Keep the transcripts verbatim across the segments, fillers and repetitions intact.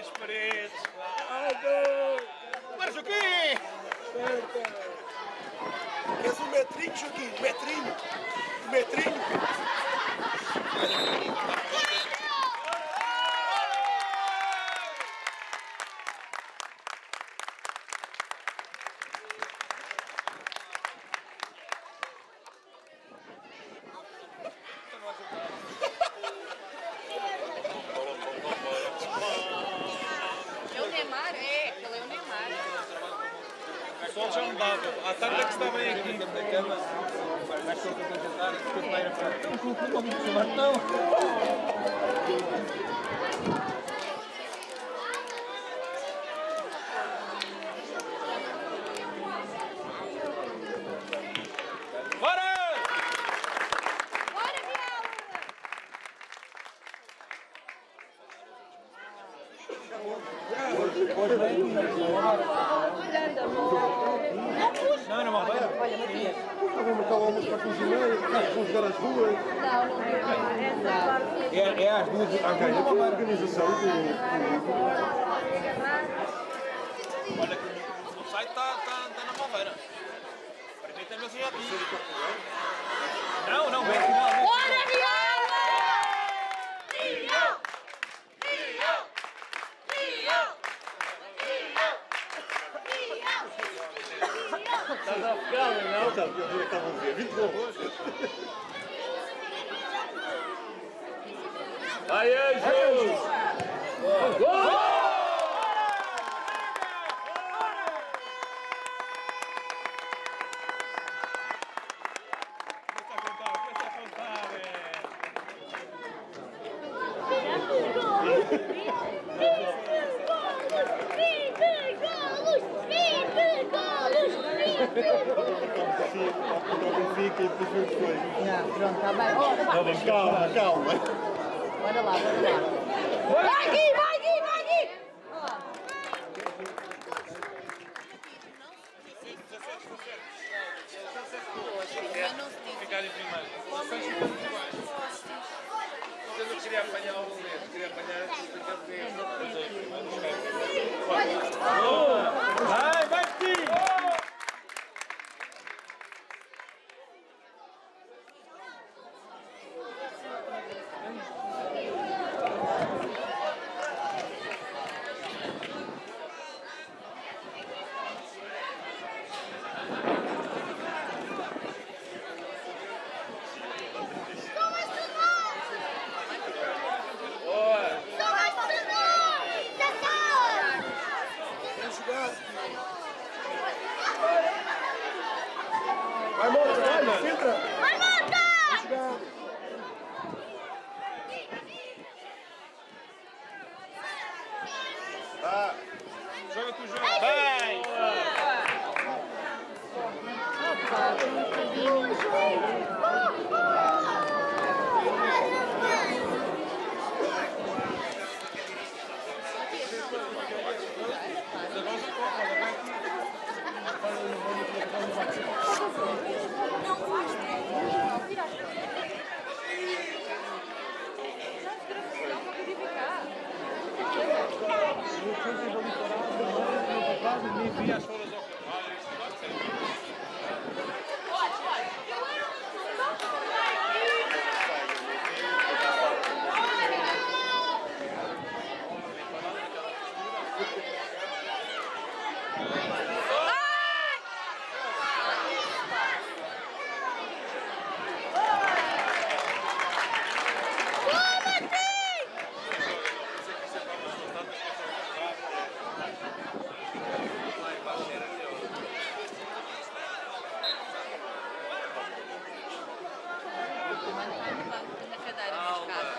três paredes. Aldo! Mas o quê? Certa! Queres um metrinho, Joaquim? Um metrinho? Um metrinho? É o Neymar, é, ele é o Neymar. O sol já me dava. À tarde é que está bem aqui. Da cama, vai só para jantar, depois vai ir para não, não, não, não, não. Bora! Bora, Bial! Não, não, vai. Olha, Matias. Vamos marcar o almoço para as quinze e meia, vamos jogar às duas. Não, não deu. É, é às duas. Ok, então a organização do... Olha que o site está tá, tá na Malveira. Permita-me assim aqui. Não, não, bem final. Bora, Bial! Bial! Bial! Bial! Estás a ficar, não? Está, eu estava a ver, vinte gols. Vai, Anjos! Gol! Fica e depois vê o que foi. Não, pronto, está bem. Oh, Não, calma, calma. bora lá, bora lá. Vai, Gui, vai, Gui, vai, Gui! Ficar em primeiro. Vocês ficam muito iguais. Eu não queria apanhar o momento, queria apanhar antes de ficar de Vai, vai, Tim! Vai, Mota, vai, entra! Vai, Mota! Ah, Joga tu, joga. Bem! Nem vi as folhas ao contrário. Isso pode ser. Na cadeira, neste caso.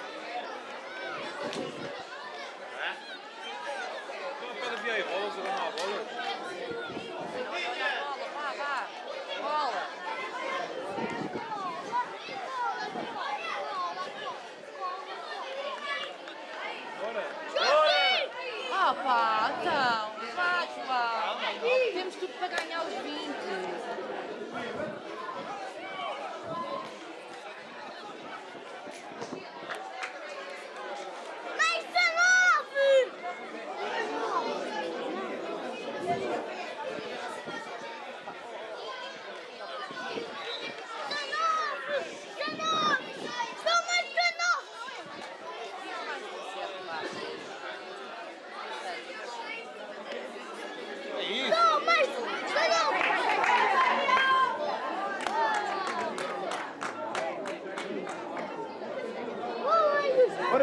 Então, cada via aí bolas, eu não há bolas. Olha, olha a bola, vá, vá. Bola. Ah pá, então, vai, João. Temos tudo para ganhar os vinte.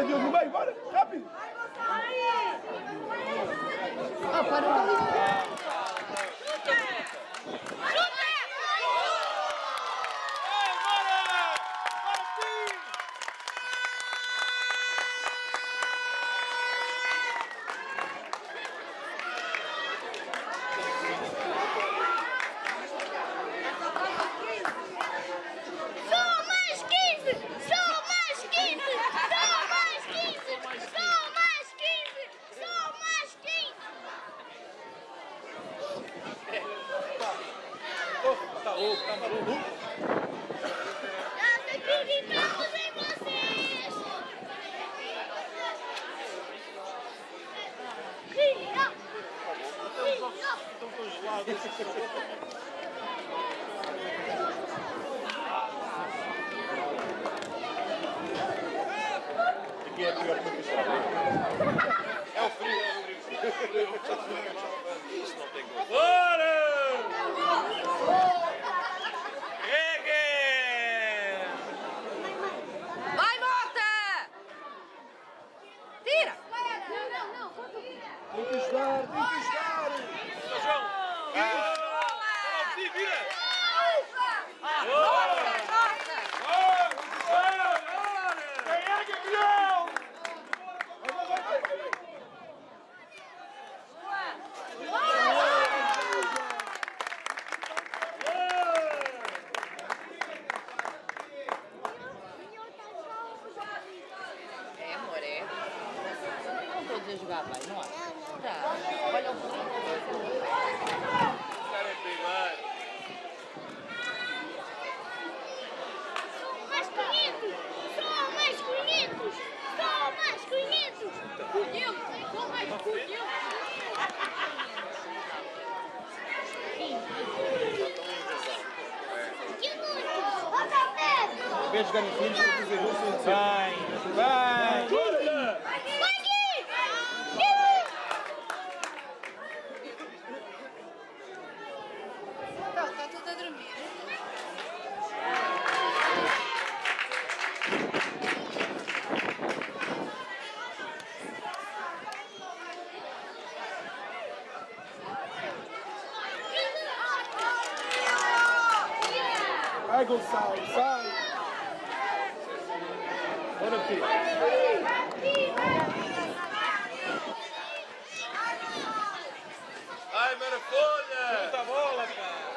Diogo, no meio, bora, rápido! Ah, parou ali. Tá louco, tá maluco? Nós acreditamos em vocês! Filha! Filha! Estão congelados. Aqui é a pior condição. É o frio, é o frio. Isso não tem gosto. Bora! Vai, Mota! Tira! Tem que jogar, tem que jogar! João! Vira! Nossa! Quem é campeão? Vai, vai, vai, vai! É, amor, é. Não todos a jogar, pai, não acho. Tá. Olha o bonito. Cara, é pegar. São mais bonitos! São mais bonitos! São mais bonitos! Bonitos! São mais bonitos! Que muito! Outra vez! Em vez de jogar em filhos, vou fazer isso. Vai! Vai! Vai aqui! Não, está tudo a dormir. Vai, Gonçalo, sai! Bora, filho. Ai, maravilha! Muita bola, cara!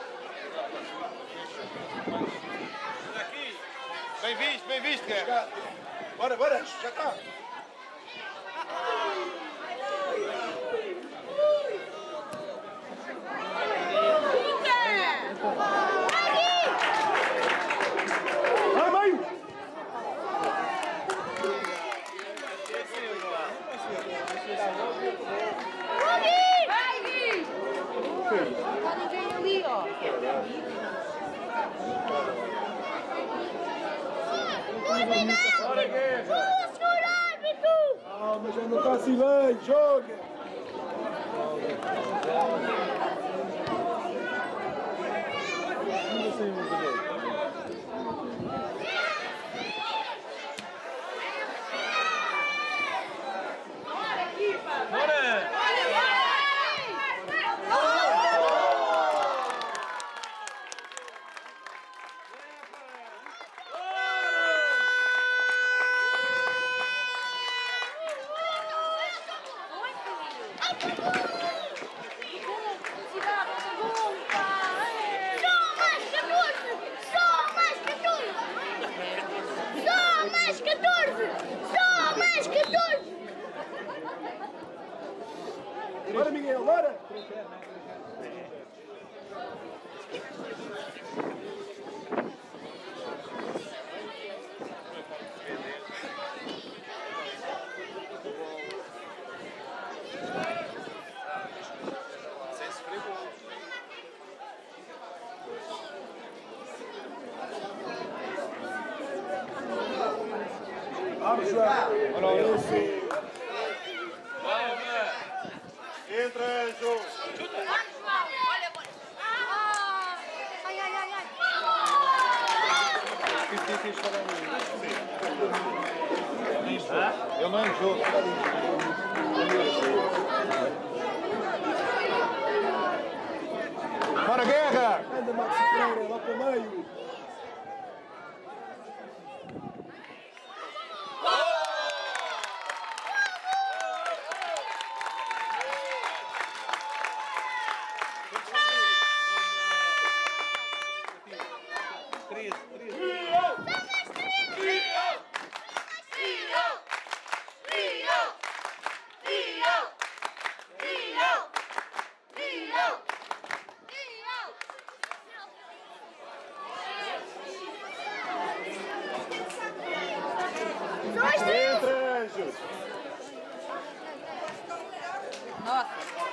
Aqui! Bem visto, bem visto, cara! Bora, bora, já está! Vai, meio! Vai, Gui! Não está ninguém ali, ó. Bora, Guerra! Ah, mas já não está assim bem, joga! Ainda sem um jogador. Bora! Bora, Miguel, bora! Vamos, João! Olha, olha. Entra, João! Olha, bora. Ai, ai, ai, ai. Que difícil falar nisso. Ele não é jogo. Bora, Guerra! Anda, Max Pereira, lá para o meio. Entra, Anjos! Nossa!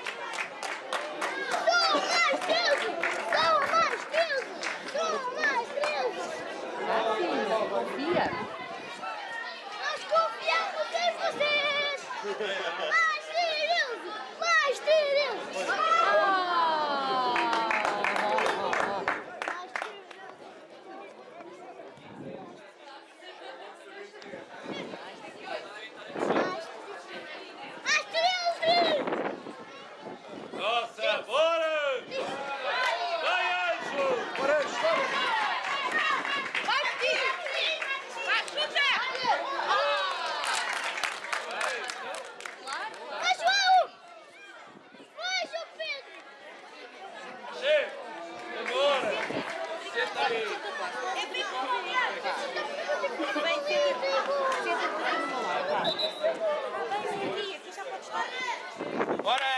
Sou mais treze! Sou mais treze! Sou mais treze! Ah, filha, confia! Nós confiamos em vocês! Mais treze! Mais treze! Ah! Mais treze! Nossa, bora! Vai, Anjo! Bora, Anjos, vamos! Vai, filha! Vai, chuta! Vai, João! Vai, João Pedro! Chega! Agora! Senta aí! É bem confiante! Vem, senta-te senta-te no meu lado, vá. Vem aqui, aqui já pode estar. Bora!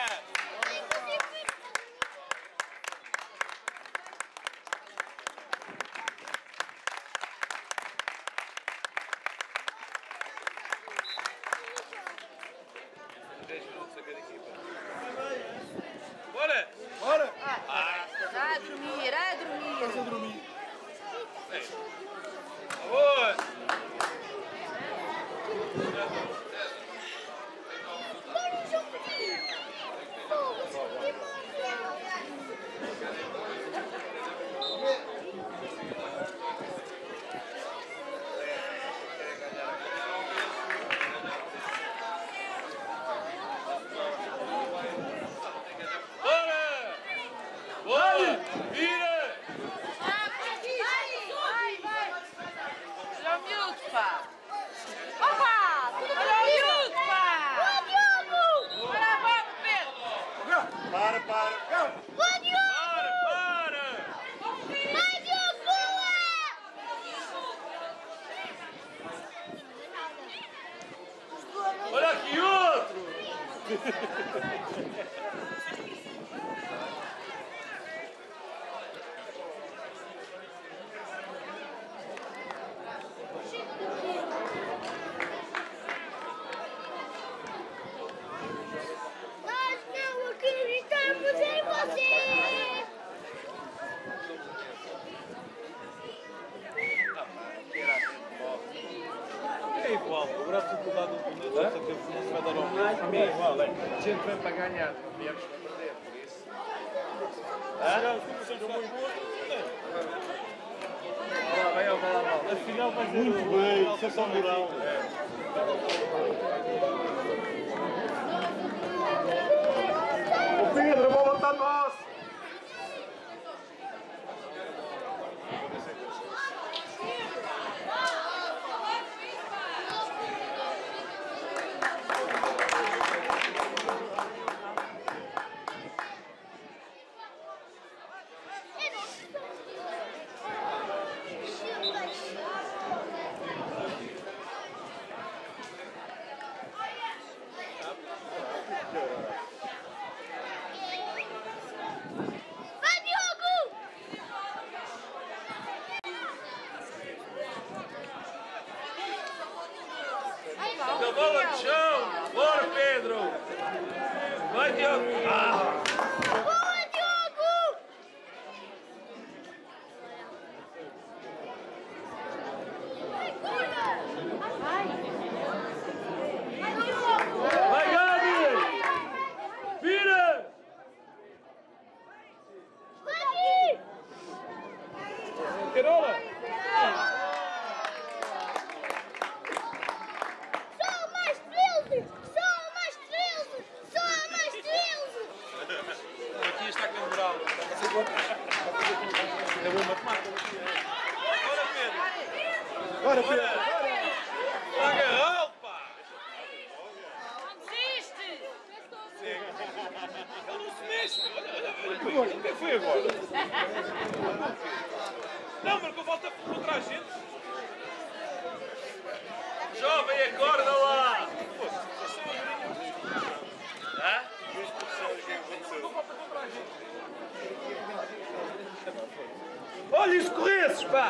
dez minutos a cada equipa. Bora! Bora! Ah, a dormir, a dormir. Estás a dormir. Boa! Bora, João Pedro! Fogo, que maravilha! Bora! Boa! Vira! Vai, vai. Olha o miúdo, pá. Opa! Olha o miúdo, pá. Vai, Diogo! Olha a bola, Pedro. Para, para! Vai, Diogo! Para! Para! Vai, Diogo! Boa! Olha aqui outro! Nós não acreditamos em você! É igual, haverá dificuldade no momento, não se vai dar ao mesmo. Para mim é igual, é. A gente vem para ganhar, viemos para perder, por isso. Vai ao Valamol. Afinal vai ser muito bem, isso é só moral. O Pedro, a bola está nossa! Vai, Diogo! Da bola de chão! Bora, Pedro! Vai, Diogo! Ah! Boa, Diogo! Vai, Gabi! Vira! Vai, Carola! Sou mais Bora, Pedro! Agarrão, pá! Não desiste! Ele não se mexe! Olha, olha, o que foi agora? Não, marcou volta contra a gente! Jovem, acorda lá! Hã? Olha os correços, pá!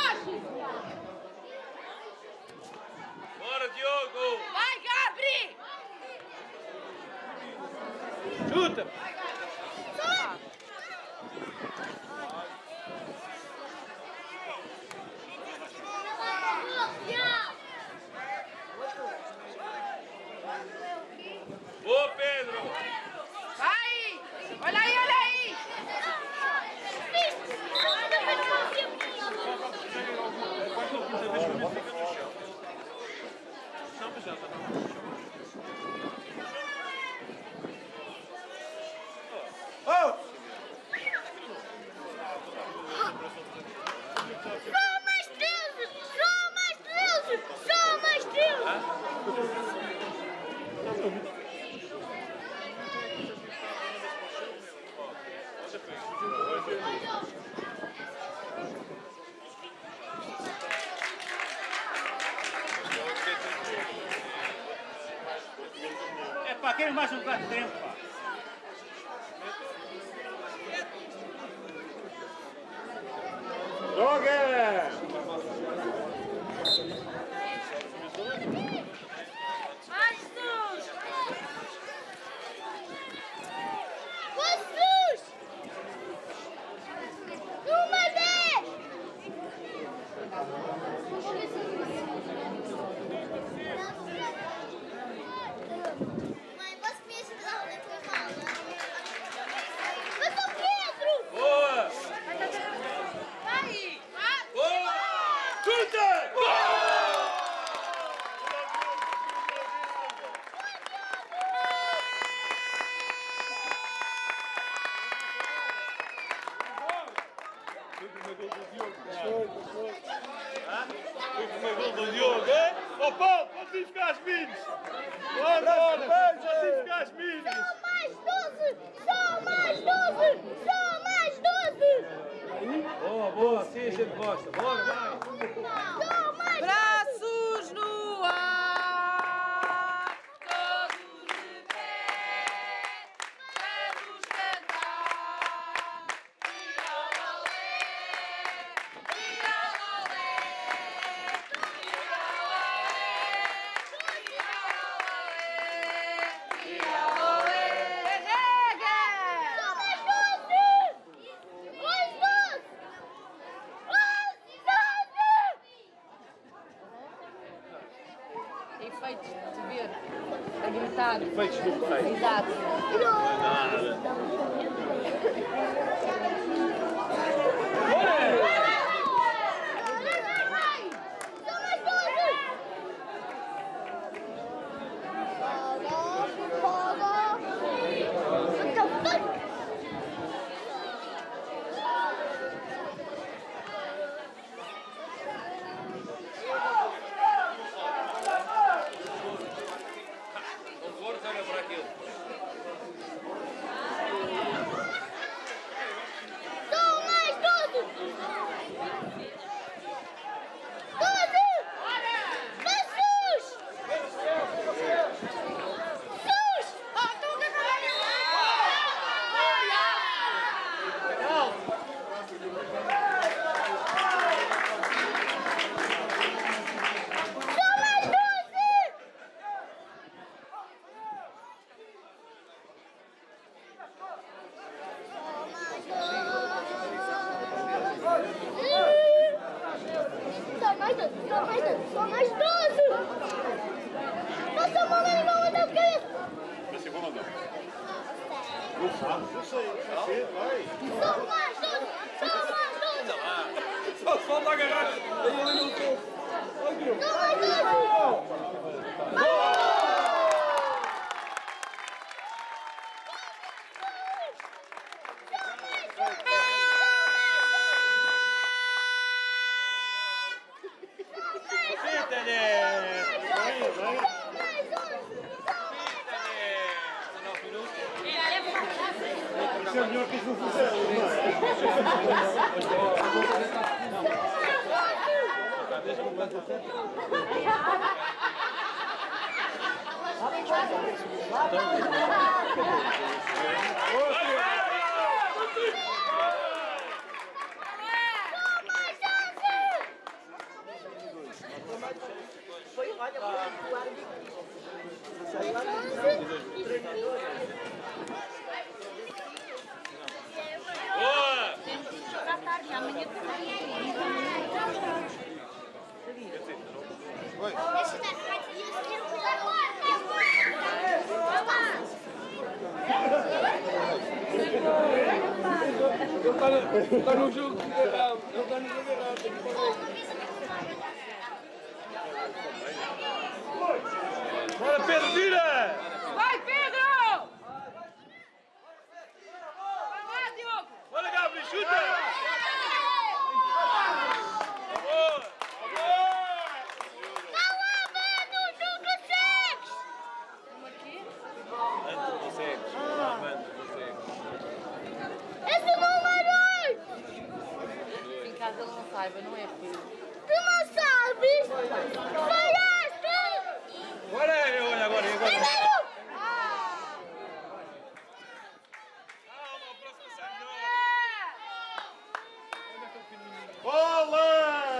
Bora, Diogo! Vai, Gabri! Chuta! Boa, Pedro! Vai! Olha aí, olha aí! Não, mas já está. Oh! Só mais treze! Só mais treze! Só mais treze! É pá, querem mais um bocado de tempo, pá. Joga! Vai, Jesus! Jesus! Uma vez! Mãe, posso me ajudar na tua mala? Mas o Pedro! Boa! Vai! Vai! Boa! Chuta! Foi o primeiro gol do Diogo, hein? Ó Paulo, pode ir buscar as minis! Bora, bora! Pode ir buscar as minis! Só mais doze! Só mais doze! Só mais doze! Boa, boa, sim, a gente gosta. Bora, vai. Só mais Braços no ar, todos de pé, vamos cantar. Tira o olé, tira o olé, tira o olé, tira o olé, rega! Só mais doze! Mais doze! Efeitos de ver, a gritar. Feitos do pai. Exato. Nada. Não fores, olha para aquilo. Só mais doze! Doze! Jesus! Jesus! Oh, tu que Só mais doze! Só mais doze, só mais doze, só mais doze! Nossa, mamãe não anda a cabeça! Eu sei, eu sei, vai. Só mais doze, só mais doze! Só falta agarrar. Aí ele não estou. Só mais doze! Isso é melhor que isso não fizer, À tarde, amanhã Ele está no jogo errado. Ele está no jogo errado. Bora, Pedro, tira! vai, Pedro! Vai lá, Diogo! Bora, Gabriel, chuta! Caso ele não saiba, não é filho. Tu não sabes? Falhaste! Bora, eu olho agora, eu agora. Primeiro! Calma, o próximo sai melhor. Bola!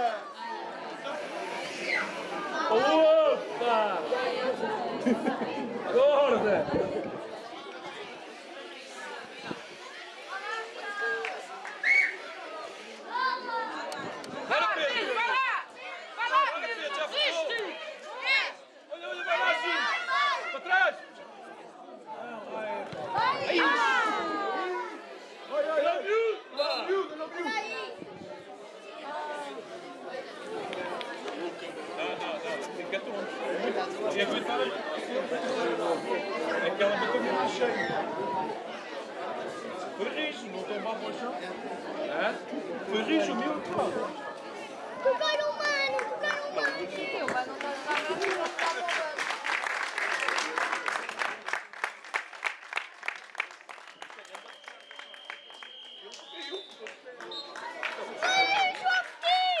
Opa! Gorda! Bora, Pedro! Vai lá! Vai lá, Bora, Pedro! Pedro, já Desiste! passou. Olha, olha, vai lá, Zinho! Para trás! Vai! Olha, olha, olha! Não viu, não viu! Não, não, não, tem que atuar. E aguentar. É que ela bateu muito cheio. Foi rijo, não estou mal para o chão. Hã? Foi rijo, meu. Tocaram o mano, tocaram o mano. Sim, mas não está a jogar nada, não está a bola. Olha, Joaquim!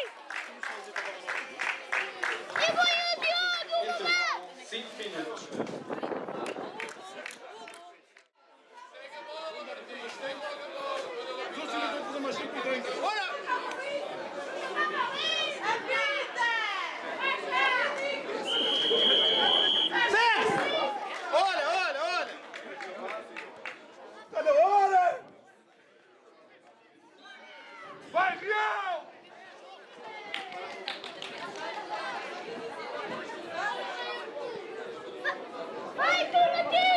E vai o Diogo, mamãe! cinco minutos. Olha, olha, olha! Está na hora! Vai, Rião! Vai, tudo aqui!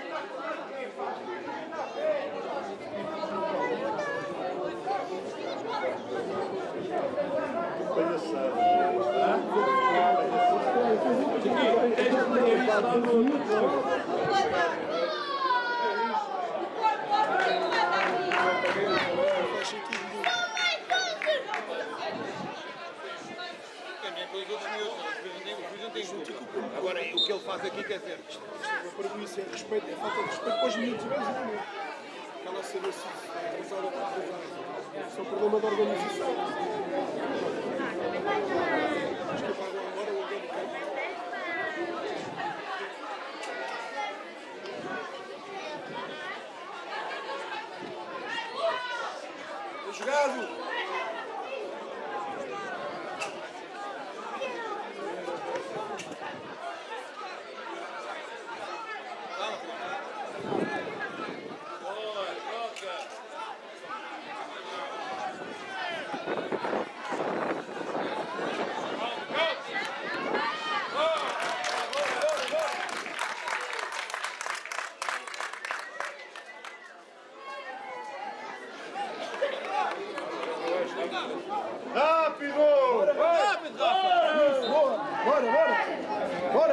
Agora, o que ele faz aqui, quer dizer, isto para mim isso é respeito, é falta de respeito para os miúdos, basicamente. Aquela cena se atrasar ou atrasar. Isso é um problema da organização. Acho que pagam agora o lugar do campo. Está jogado! Rápido! Rápido, Rafa! Bora, bora, bora! Bora!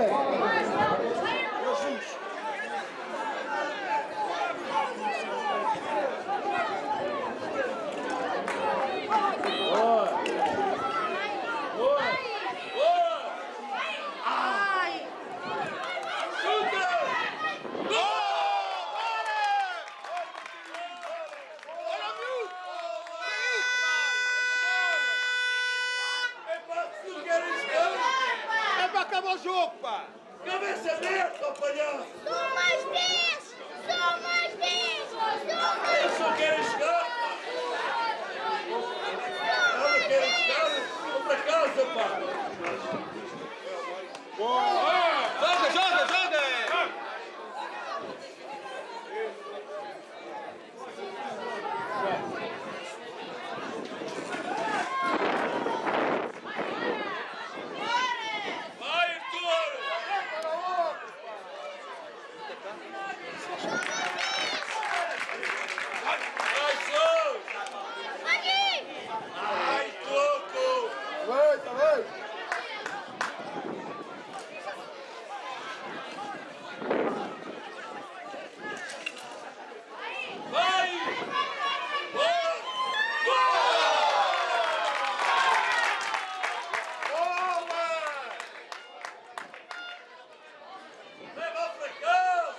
acaba o jogo, pá! Cabeça aberta, palhaço! Só mais dez! Só mais dez! Só mais Eu só quero jogar, pá! Ela quer jogar, vou para casa, pá! Joga, joga, joga! Vai, Arthur! Vai, Jesus! Aqui! Ai, louco! Vai, tá bem. Vai! Boa! Boa! Leva para casa!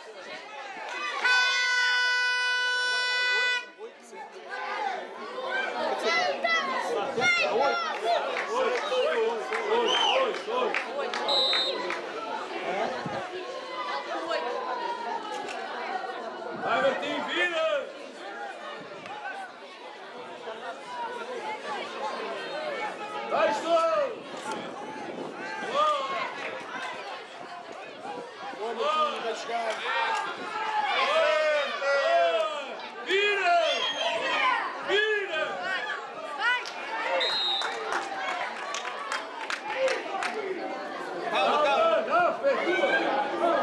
Vai, Martim, vira! Vai, estou! Boa! Boa, Martim, vai jogar. Vira! Vira! Calma, calma! Rafa, é tua!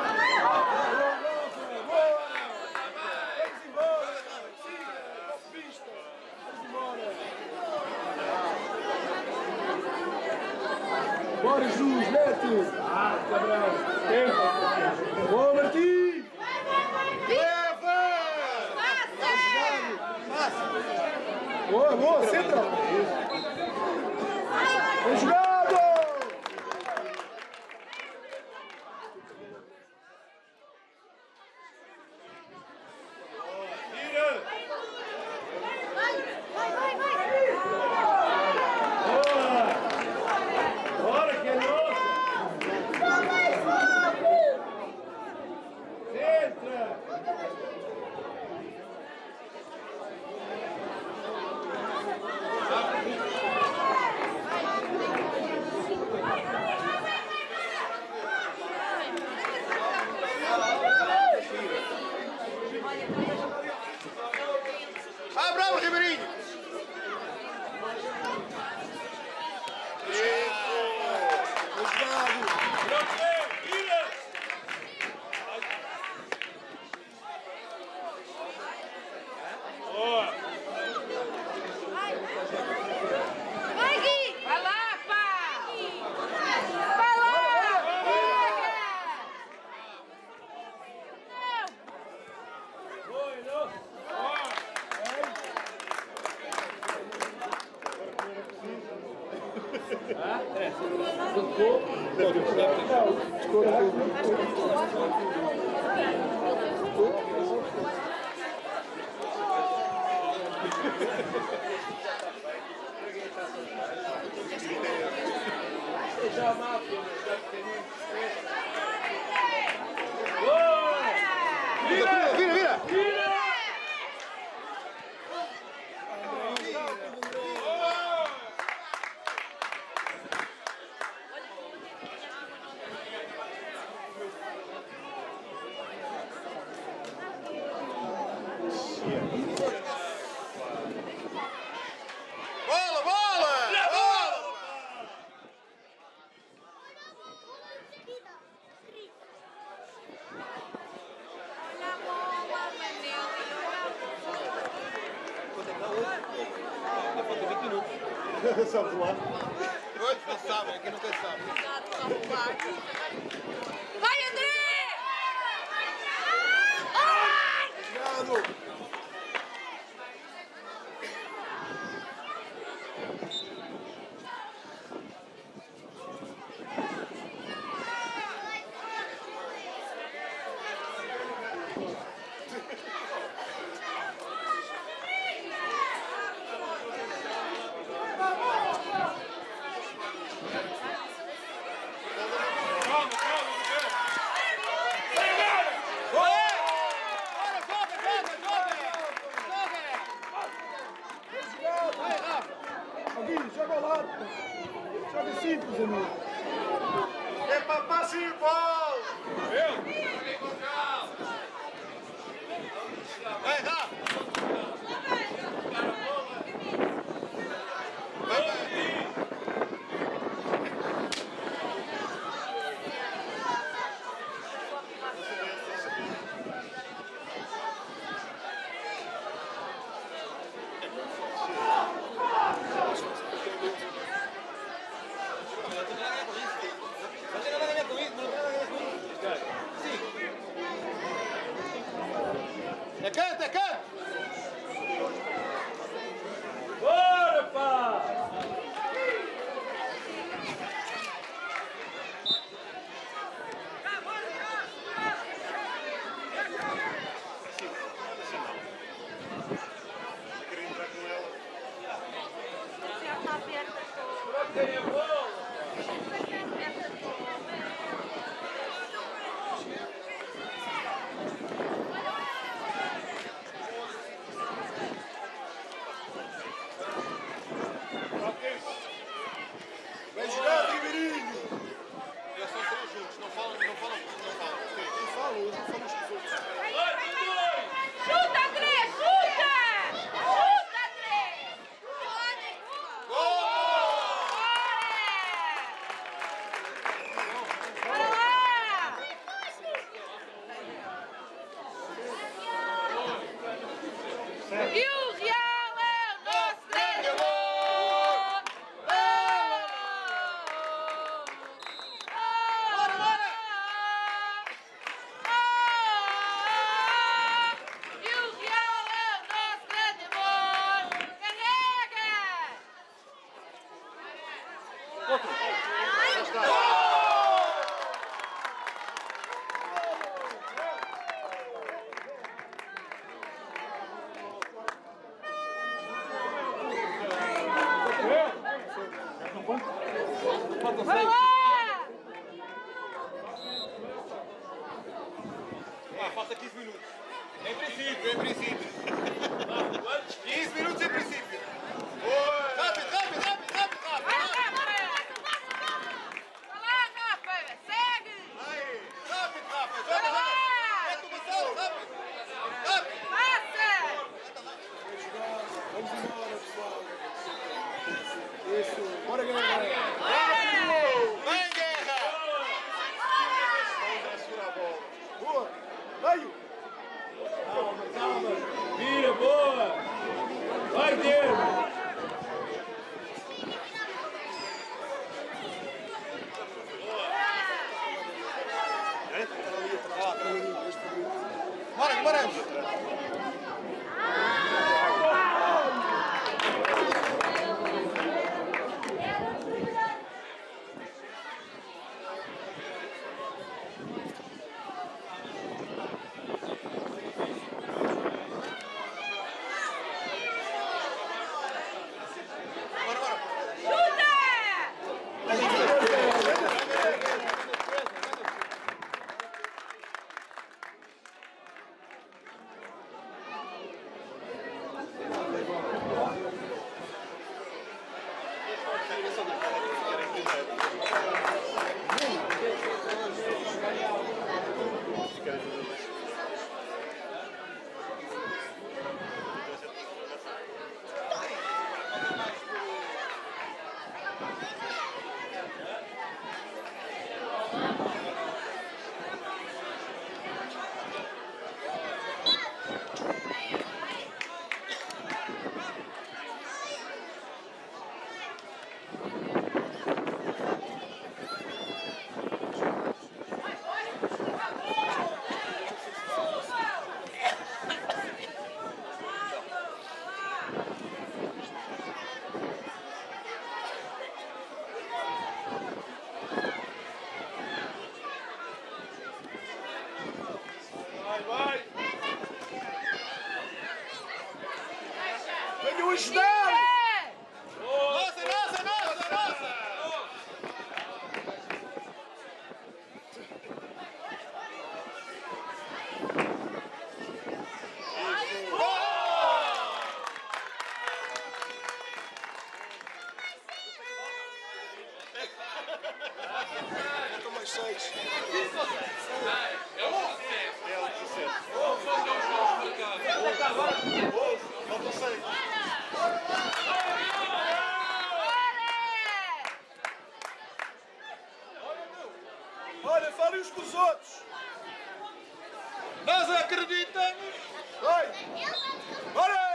Vamos embora. Siga, pista. Vamos embora. Bora, Jus, mete! Ah, cabrão! Boa, Martim! Leva! Boa, boa, senta! Bem jogado! Vira! Vai, vai, vai! Boa! Bora, que é nossa! Só mais forte! Entra! Ah, bravo, Ribeirinho! Bem jogado! Rafael, vira! Boa! Vai, Gui! Vai lá, pá! Vai lá! Pega! Não! Boa, nossa! Vira, vira, vira! Vira! Bola, bola! Bola! Olha a bola, Manel! Falta vinte minutos. Sabe lá? Pois, não sabem, aqui nunca se sabe. Vai, André! Jogado! simples, amigo. É para passe e bola! Vai, Rafa! Vai, vai! É canto, é canto! Bora, pá! Já está aberta com... Tem a bola! Vai jogar, Ribeirinho! Eles são três juntos, não falam, não falam, não falam. Não falam, eles não falam uns com os outros. Vai, tem dois! Chuta, André! Chuta! Chuta, André! Gol! Bora lá! E o Real é o nosso grande amor! Bora, bora! E o Real é o nosso grande amor! Carrega! Bora lá! Ah, falta quinze minutos. Em princípio, em princípio. quinze minutos em princípio. Rápido, rápido, rápido, rápido, Vai, rápido. Rafa! Vai lá, Rafa! Segue! Aí, rápido, rápido. Bora lá! Mete o Gonçalo, rápido. Rápido. Passa! Vamos embora, pessoal. Isso, bora ganhar. Vem, Guerra. Vamos segurar a bola. Boa, veio. Calma, calma! Vira, boa! Vai, Diego! Bora, bora. Faltam mais seis. É o dezassete. Faltam seis. Olha, falem uns com os outros. Nós acreditamos! Vai! Bora!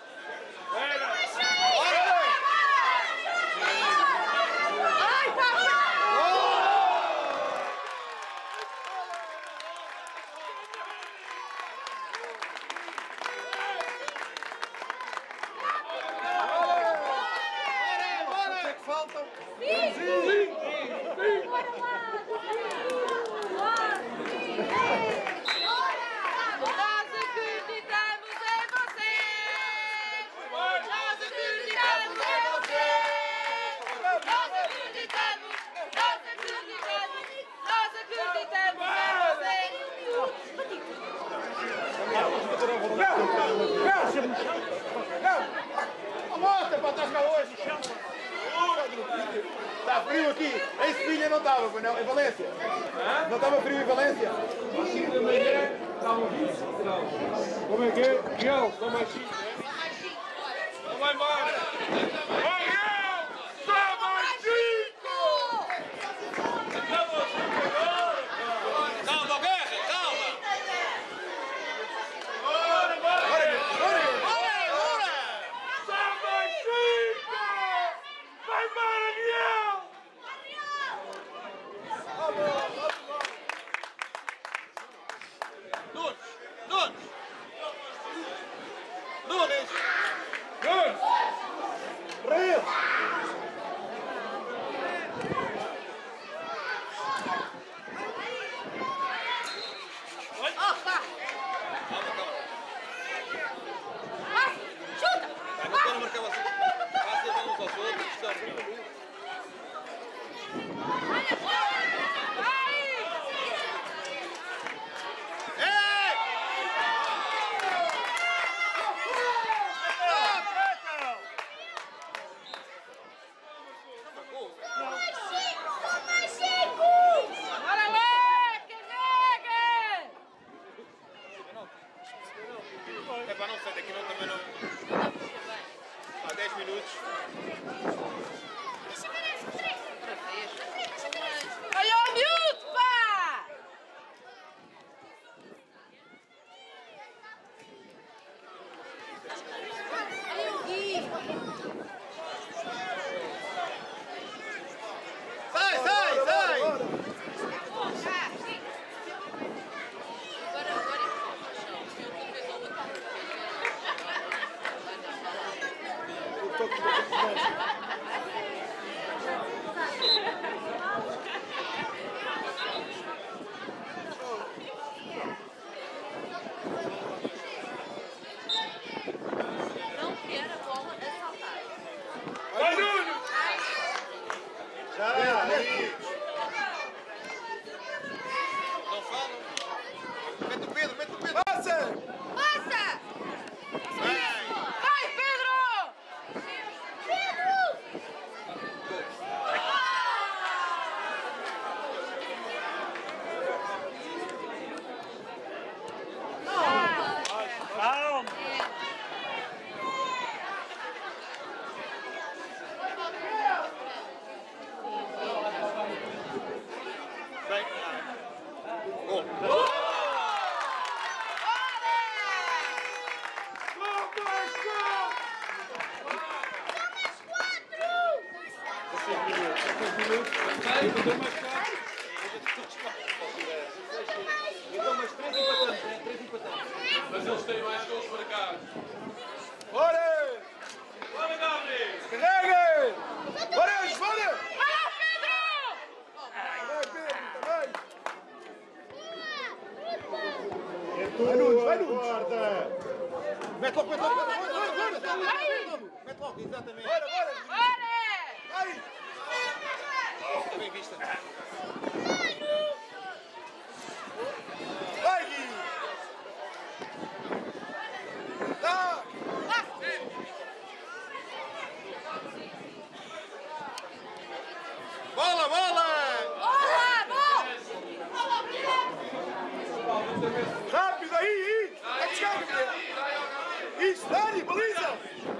Faltam cinco! Nós acreditamos em vocês! Nós acreditamos em vocês! Nós acreditamos! Nós acreditamos! Nós acreditamos em vocês! Mostra para trás cá hoje! Está frio aqui! Em Sevilha não estava, pois não? Em Valência? Não estava frio em Valência? Às cinco da manhã estavam vinte graus. Como é que é? Miguel, está mais cinco. Não vai embora! Vai, eu! Só mais cinco! Calma, Guerra, calma! Bora, bora! Só mais cinco! Vai embora, Miguel! Nunes! Nunes! Nunes! Nunes! Rio! Vai! Chuta! Não quero marcar você. Passa uns aos outros, está frio. Bora lá! Carrega! É para não sair daqui, não também não. Há dez minutos. Olha o miúdo, pá! Olha o Gui! Sai, sai, sai! Agora, agora empurra o chão. Se eu fez a outra, não quero a bola a saltar. Vai, Nunes! Já! Não falam. Mete o Pedro, mete o Pedro. Passa! Passa! Vai! Vai, Pedro! Calma! Bem. Gol. Sai, eu dou mais quatro. Eu dou mais três empatantes, né? Três empatantes. Mas eles têm mais gols marcados. Bora! Bora, Gabriel! Carrega! Bora, bora! Vai lá, Pedro! Vai, Pedro, também! Vai, Nunes, vai, Nunes! Mete logo, mete logo, mete logo, bora, bora! Mete logo, exatamente. Bora, bora! Bora! Vai! Está bem vista. Vai, Gui! Tá! Bola, bola! Dani, baliza!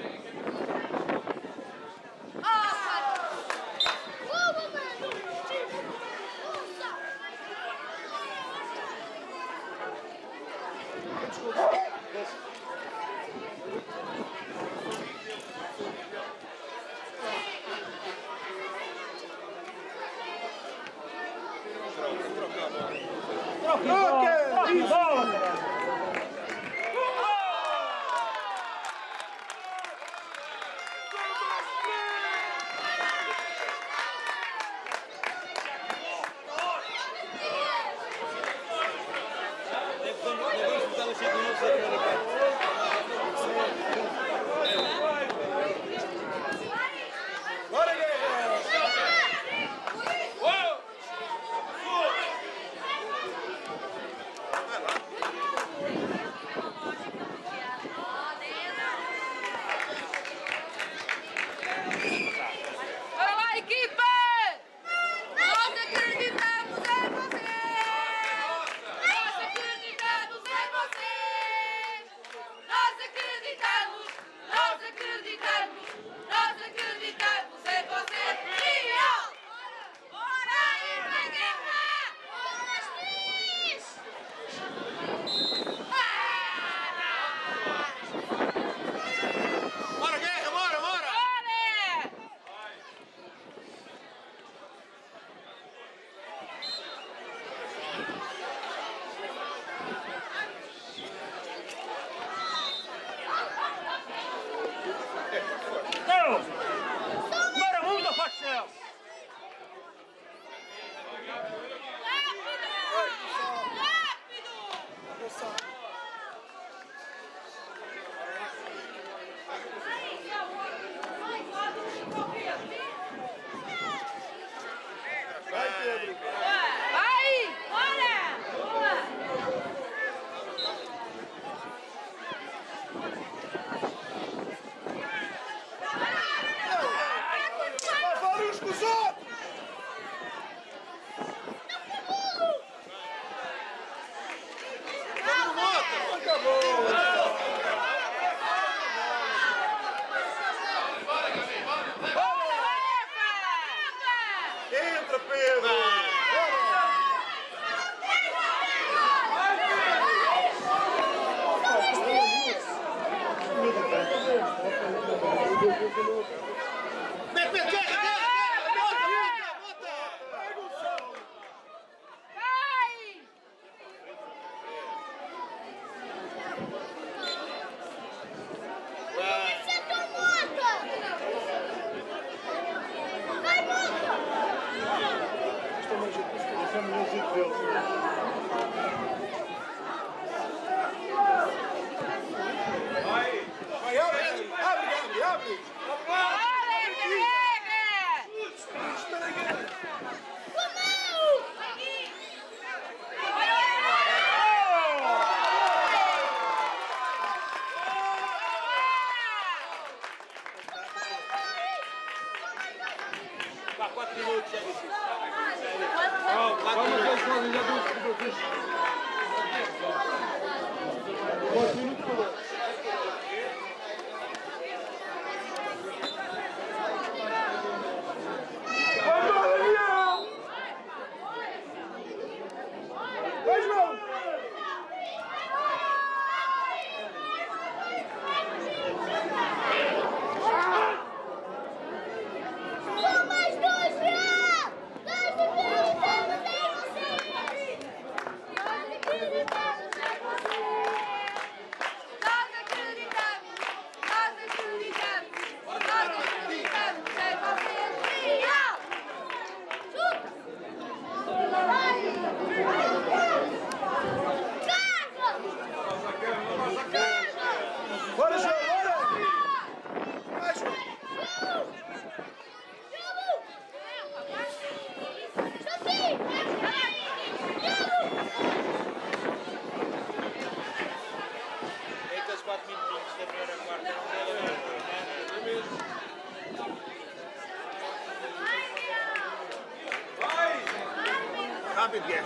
Rápido, Guerra.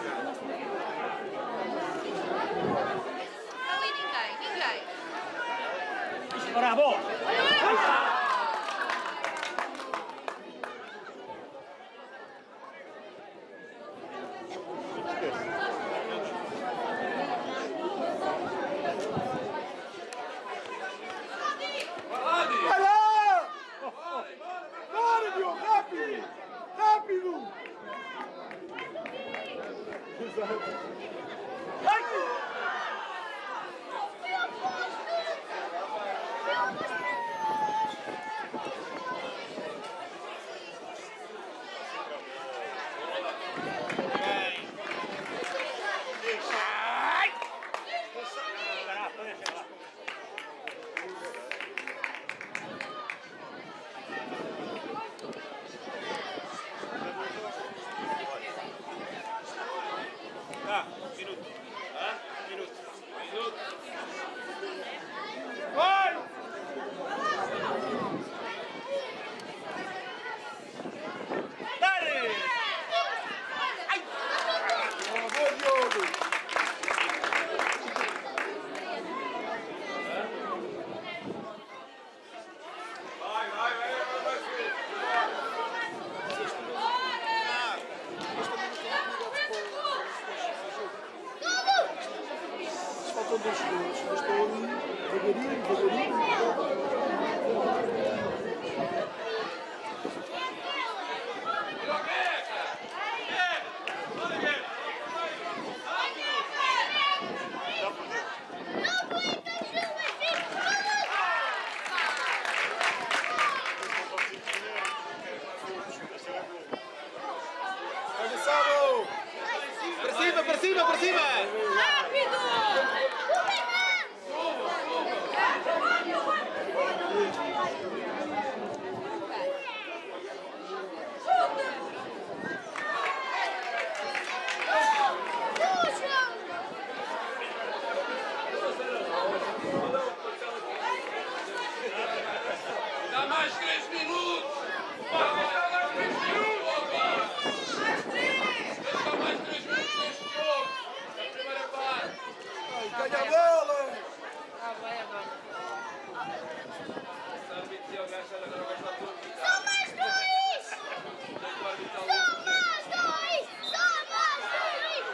Não li ninguém, ninguém. Ora a bola! Vai lá! Bora, Diogo, rápido! Rápido! Exato. Ah, um minuto. Ah, um minuto. Um minuto. Vai! Dale! Boa, Diogo! Vai, vai, vai, vai, vai. Faltam dois segundos, mas estão ali, devagarinho, devagarinho. Avançado! Para cima, para cima, para cima! Dá mais três minutos! Vamos dar mais três minutos! Dá mais três minutos neste jogo! Na primeira parte! Ganha a bola! Ah, vai agora. Só mais dois! Só mais dois! Só mais dois!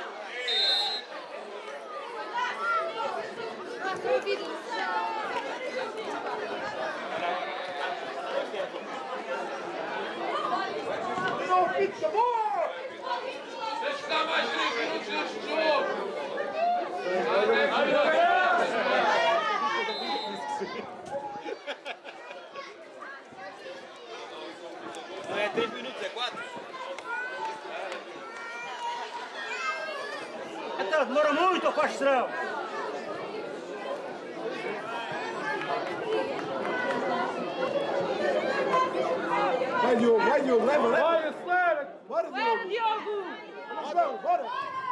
Ah, ouvido. Não, pizza, boa! Deixa dar mais três minutos neste jogo! Não é três minutos, é quatro. Então, demora muito ou faz serão? Vai, Diogo, vai, Diogo, leva, leva! Vai, acelera! Bora, Bora, Diogo! Diogo! Vamos, vamos, bora!